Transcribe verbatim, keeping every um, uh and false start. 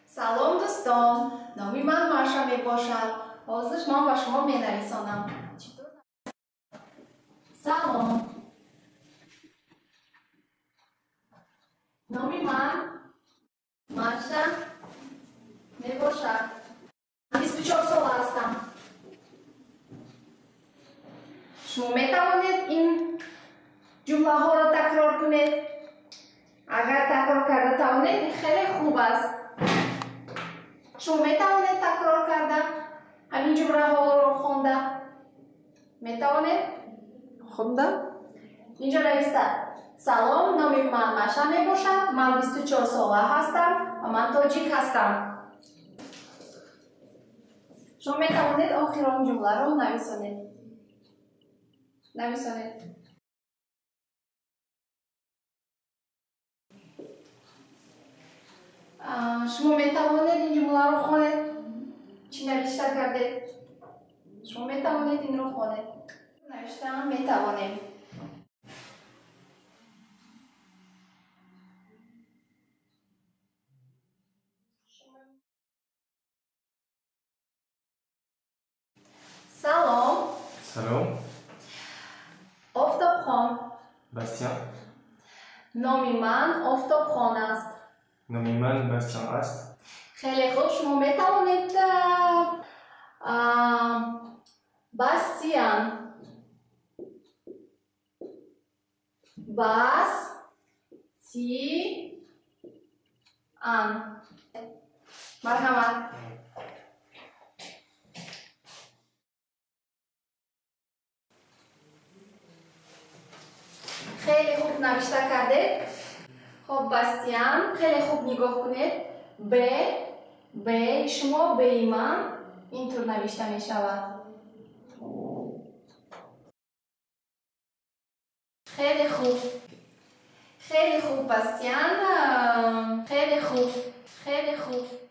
سلام دوستان، نامی من مارشا می باشد. حاضرش من با شما می نویسانم. سلام، نامی من مارشا می باشد. بیست و چهار سال هستم. شما می توانید این جمله ها را تکرار کنید. اگر تکرار کرده توانید خیلی خوب است. شما می توانید تکرار کردن همین جمله ها رو خونده؟ می توانید؟ خونده؟ اینجا نوشته سلام، نامی من مارشا می باشد. من بیست و چهار ساله هستم و من تاجیک هستم. شما می توانید آخر آن جمله رو نویسانید. نویسانید. شما می توانید این جمله رو خوانید. چی نوشته کردید؟ شما می توانید این رو خوانید. نوشتم می توانیم. سلام. سلام. آفتاب خان. باستیان. نامی من آفتاب خان است. نامی من باستیان است. خیلی خوب، شما می توانید باستیان باس سی ان مرحمت. خیلی خوب نوشته کرده. خب باستیان، خیلی خوب نگاه کنید. ب ب شما به من اینطور نوشته می شود. خیلی خوب، خیلی خوب باستیان، خیلی خوب، خیلی خوب.